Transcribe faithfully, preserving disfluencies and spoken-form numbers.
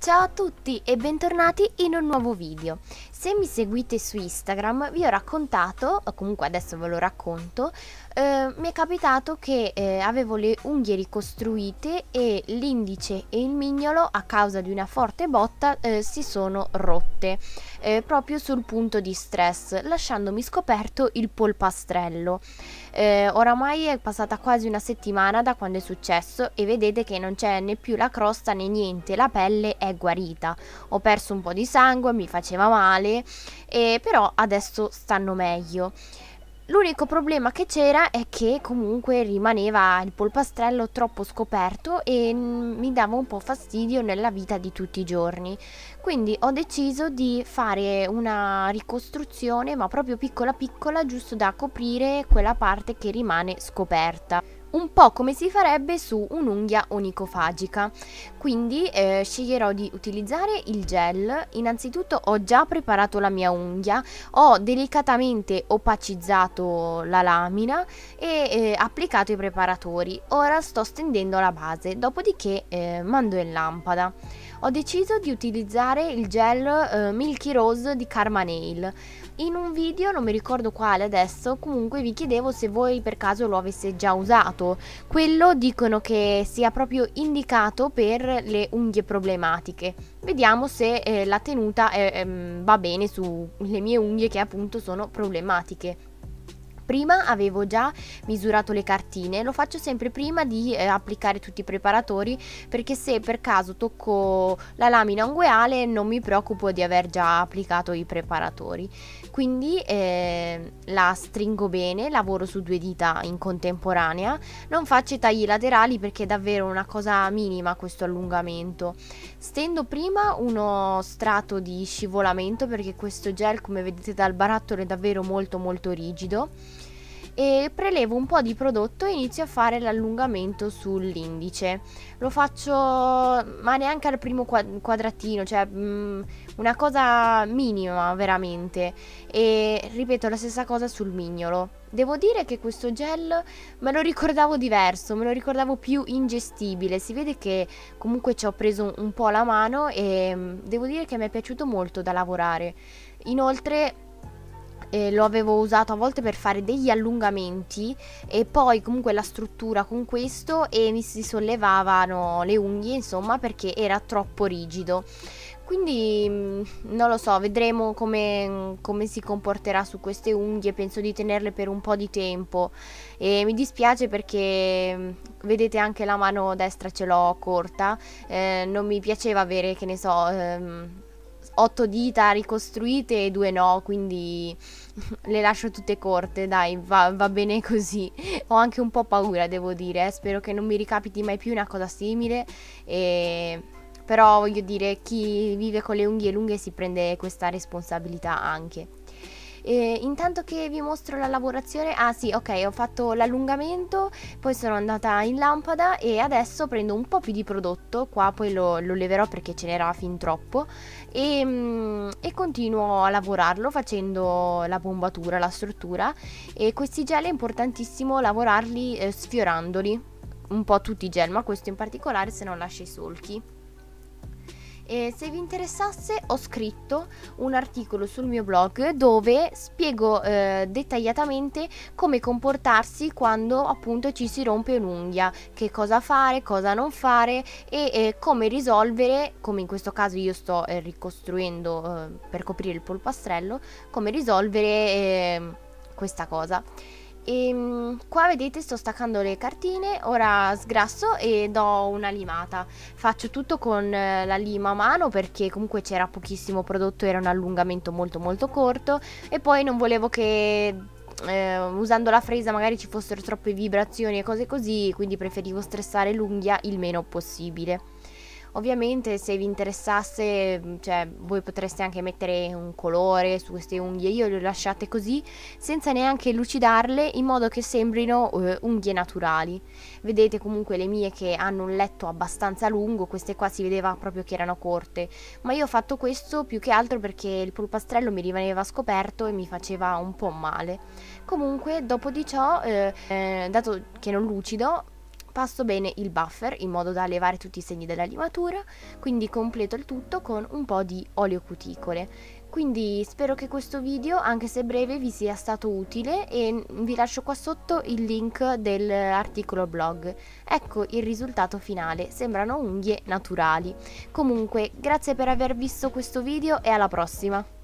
Ciao a tutti e bentornati in un nuovo video. Se mi seguite su Instagram vi ho raccontato, o comunque adesso ve lo racconto, eh, mi è capitato che eh, avevo le unghie ricostruite e l'indice e il mignolo a causa di una forte botta eh, si sono rotte, eh, proprio sul punto di stress, lasciandomi scoperto il polpastrello. Eh, oramai è passata quasi una settimana da quando è successo e vedete che non c'è né più la crosta né niente, la pelle è guarita. Ho perso un po' di sangue, mi faceva male, e però adesso stanno meglio. L'unico problema che c'era è che comunque rimaneva il polpastrello troppo scoperto e mi dava un po' fastidio nella vita di tutti i giorni. Quindi ho deciso di fare una ricostruzione, ma proprio piccola piccola, giusto da coprire quella parte che rimane scoperta. Un po' come si farebbe su un'unghia onicofagica. Quindi eh, sceglierò di utilizzare il gel. Innanzitutto ho già preparato la mia unghia, ho delicatamente opacizzato la lamina e eh, applicato i preparatori. Ora sto stendendo la base, dopodiché eh, mando in lampada. Ho deciso di utilizzare il gel eh, Milky Rose di Karma Nail. In un video, non mi ricordo quale adesso, comunque vi chiedevo se voi per caso lo avesse già usato. Quello dicono che sia proprio indicato per le unghie problematiche. Vediamo se eh, la tenuta eh, ehm, va bene sulle mie unghie che appunto sono problematiche. Prima avevo già misurato le cartine, lo faccio sempre prima di eh, applicare tutti i preparatori, perché se per caso tocco la lamina ungueale non mi preoccupo di aver già applicato i preparatori. Quindi eh, la stringo bene, lavoro su due dita in contemporanea, non faccio i tagli laterali perché è davvero una cosa minima questo allungamento. Stendo prima uno strato di scivolamento perché questo gel, come vedete dal barattolo, è davvero molto molto rigido, e prelevo un po' di prodotto e inizio a fare l'allungamento sull'indice. Lo faccio ma neanche al primo quadratino, cioè mh, una cosa minima veramente, e ripeto la stessa cosa sul mignolo. Devo dire che questo gel me lo ricordavo diverso, me lo ricordavo più ingestibile. Si vede che comunque ci ho preso un po' la mano e devo dire che mi è piaciuto molto da lavorare. Inoltre Eh, lo avevo usato a volte per fare degli allungamenti e poi comunque la struttura con questo, e mi si sollevavano le unghie, insomma, perché era troppo rigido. Quindi non lo so, vedremo come, come si comporterà su queste unghie. Penso di tenerle per un po' di tempo e mi dispiace perché vedete anche la mano destra ce l'ho corta. Eh, non mi piaceva avere, che ne so, ehm, otto dita ricostruite e due no, quindi le lascio tutte corte, dai, va, va bene così. Ho anche un po' paura, devo dire, eh. Spero che non mi ricapiti mai più una cosa simile, e... però voglio dire, chi vive con le unghie lunghe si prende questa responsabilità anche. E intanto che vi mostro la lavorazione, ah sì, ok, ho fatto l'allungamento, poi sono andata in lampada e adesso prendo un po' più di prodotto, qua poi lo, lo leverò perché ce n'era fin troppo, e, mm, e continuo a lavorarlo facendo la bombatura, la struttura. E questi gel è importantissimo lavorarli eh, sfiorandoli, un po' tutti i gel, ma questo in particolare, se non lascia i solchi. E se vi interessasse, ho scritto un articolo sul mio blog dove spiego eh, dettagliatamente come comportarsi quando appunto ci si rompe un'unghia, che cosa fare, cosa non fare, e eh, come risolvere, come in questo caso io sto eh, ricostruendo eh, per coprire il polpastrello, come risolvere eh, questa cosa. E qua vedete sto staccando le cartine, ora sgrasso e do una limata. Faccio tutto con la lima a mano perché comunque c'era pochissimo prodotto, era un allungamento molto molto corto, e poi non volevo che eh, usando la fresa magari ci fossero troppe vibrazioni e cose così, quindi preferivo stressare l'unghia il meno possibile. Ovviamente se vi interessasse, cioè voi potreste anche mettere un colore su queste unghie, io le ho lasciate così senza neanche lucidarle, in modo che sembrino uh, unghie naturali. Vedete comunque le mie che hanno un letto abbastanza lungo, queste qua si vedeva proprio che erano corte, ma io ho fatto questo più che altro perché il polpastrello mi rimaneva scoperto e mi faceva un po' male. Comunque dopo di ciò, eh, eh, dato che non lucido, passo bene il buffer in modo da levare tutti i segni della limatura, quindi completo il tutto con un po' di olio cuticole. Quindi spero che questo video, anche se breve, vi sia stato utile e vi lascio qua sotto il link dell'articolo blog. Ecco il risultato finale, sembrano unghie naturali. Comunque, grazie per aver visto questo video e alla prossima!